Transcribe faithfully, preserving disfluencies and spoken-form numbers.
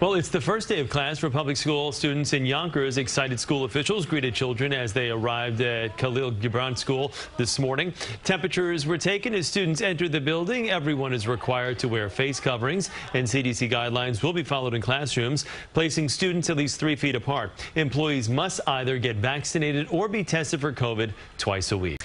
Well, it's the first day of class for public school students in Yonkers. Excited school officials greeted children as they arrived at Khalil Gibran School this morning. Temperatures were taken as students entered the building. Everyone is required to wear face coverings, and C D C guidelines will be followed in classrooms, placing students at least three feet apart. Employees must either get vaccinated or be tested for COVID twice a week.